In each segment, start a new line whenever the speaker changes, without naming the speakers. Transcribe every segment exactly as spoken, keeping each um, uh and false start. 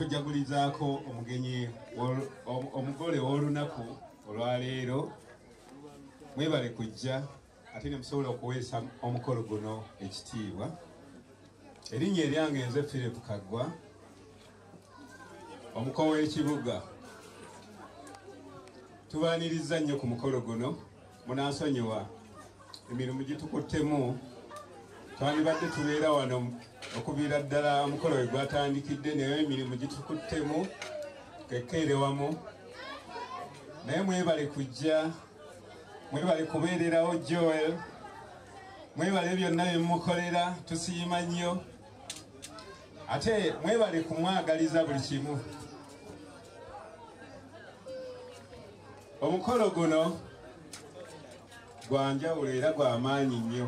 tujagulizaako omugenyi omugole w'olunaku olwaleero. Mwebale kujja ate ne musobola okuweesa omukolo guno ekitiibwa. Erinnya eryange nze Philip Kagwa, omuko w'ekibuga. Tubaaniriza nnyo ku mukolo guno, munansonyiwa emirimu gitukuttemu. Twandibadde tubeera wano okuviira ddala omukolo we gwatandikidde, naye emirimu gitukuttemu kekeere wamu. Naye mwebale kujja, mwebale kubeererawo Joel, mwebale byonna bye mumukolera, tusiima nnyo. Ate mwebale kumwagaliza buli kimu. Omukolo guno gwa njawulo era gwa maanyi nnyo.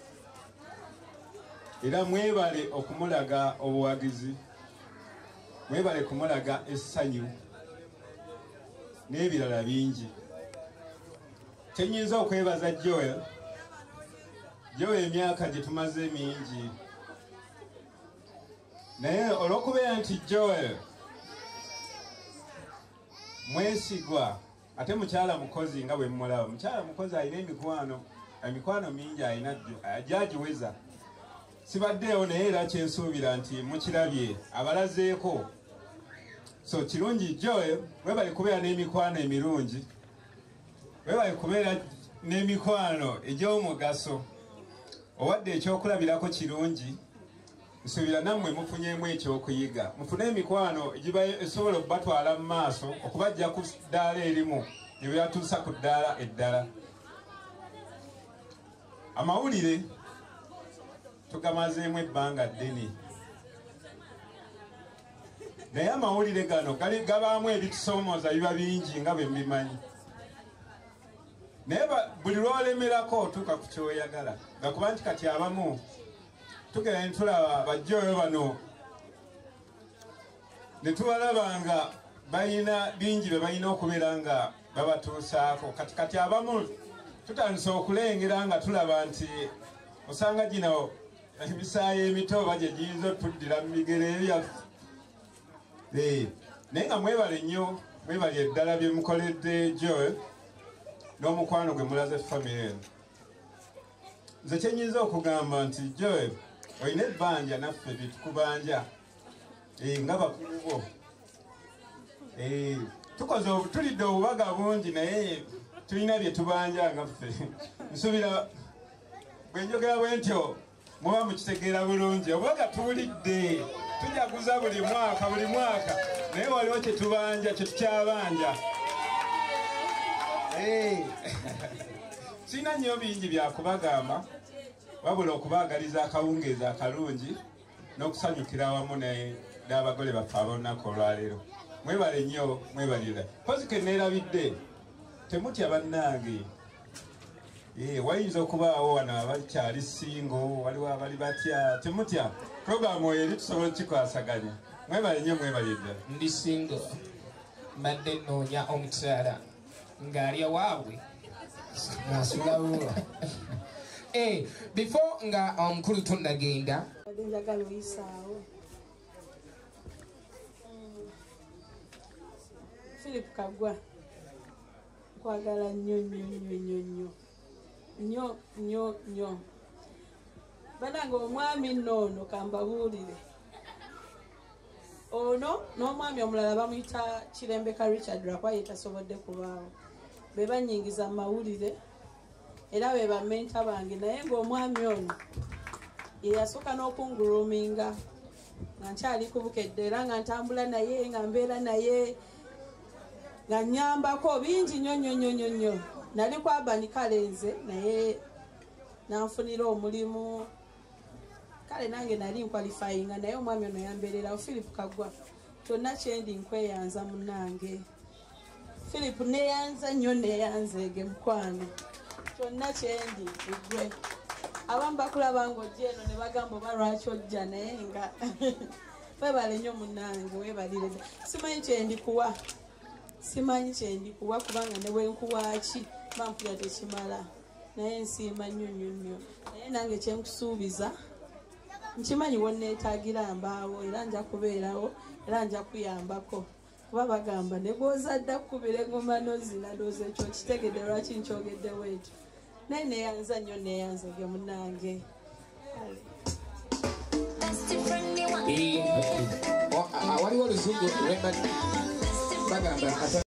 Era mwebale okumulaga obuwagizi, mwebale kumulaga essanyu n'ebirala bingi. Tenyinza okwebaza Joel. Joel emyaka gye tumaze mingi. Naye olw'okubeera nti Joel mwesigwa ate mukyala mukozi nga bwe mmulaba. Mukyala mukozi alina emikwano, emikwano mingi alina gyagiweza. Sibaddeewo naye era kyensuubira nti mukirabye abalazeeko. So kirungi Joel, webale kubeera n'emikwano emirungi, webale kubeera n'emikwano egy'omugaso. Owadde ekyokulabirako kirungi, nsuubira nammwe mufunyeemu ekyokuyiga. Mufune emikwano egiba esobola okubatwala mu maaso, okubajja ku ddaala erimu ne byatuusa ku ddaala eddala. Amawulire tugamazeemu ebbanga ddene, naye amawulire gano gali gabaamu ebitusoomooza biba bingi nga bwe mbimanyi. Naye buli lw'olemerako otuuka ku kyoyagala, gakuba nti kati abamu tugenda ne tulaba bajjooyo bano ne tubalaba nga balina bingi bye balina okubeera nga babatuusaako. Kati kati abamu tutandise okulengera nga tulaba nti osanga gino emisaayi emito oba gye giyinza otuddira mu bigere byaffe. Naye nga mwebale nnyo, mwebale eddala bye mukoledde Joel n'omukwano gwe mulaze famire eno. Nze kyenyinza okugamba nti Joel, olina ebbanja naffe bye tukubanja nga bakulu bo. Tukoze tulidde obubaga bungi naye tulina bye tubanja nga ffe. Nsuubira bwe njogera bwe ntyo muba mukitegeera bulungi. Obubaga tuwulidde tujaguza buli mwaka buli mwaka, naye waliwo kye tubanja, kye tukyabanja. Sina nnyo bingi byakubagamba wabula okubaagaliza akawungeezi akalungi n'okusanyukira wamu n'abagole baffe ab'olunaku olwaleero. Mwebale nnyo, mwebalira. Pozi ke neerabidde temutya bannange. Wayinza okubaawo wano abakyali singo, waliwo abali batya. Temutya. Programu oyo eri tusobola kikwasaganya. Mwebale nnyo, mwebalira. Ndi singo. Mbadde nnoonya omukyala ng'ali awaabwe. Nasulawo. Eh, before nga omukulu tonnagenda,
njagala oyisaawo. Philip Kagwa, nkwagala nnyo nnyo nnyo nnyo nnyo nnyo nnyo nnyo. Banange omwami nno kambabuulire. Ono n'omwami omulala bamuyita Kirembeka Richard lwakwa ye tasobodde kubaawo. Be banyingiza Amawulire era be bamenta bange, naye ng'omwami ono ye yasooka n'okunguluminga nga nkyali ku Bukedde era nga ntambula naye nga mbeera naye nga nnyambako bingi nnyo nnyo nnyo nnyo nnyo. Nali ku Abani Kalenze naye nanfunira omulimu, kale nange nali nkwalifayinga, naye omwami ono yambeererawo. Philip Kagwa, kyonna kyendi nkweyanza munnange. Philip neyanza nnyo neyanzeege mukwano, kyonna kyendi egwe. Abamu bakulaba ng'ojja eno ne bagamba oba lwaki ojja, naye nga webale nnyo munnange, webalire. Simanyi kyendikuwa, simanyi kyendikuwa kubanga ne bwenkuwaaki bampulira tekimala, naye nsiima nnyo nnyo nnyo. Naye nange kyenkusuubiza nkimanyi wonneetaagira mbaawo era nja kubeerawo era nja kuyambako kuba bagamba ne bw'ozadde akkubira engoma n'ozina ndowooza ekyo kitegedde lwaki nkyogedde weetu naye neeyanza nnyo neeyanza ge munnange
waliwo oluzungu bagamba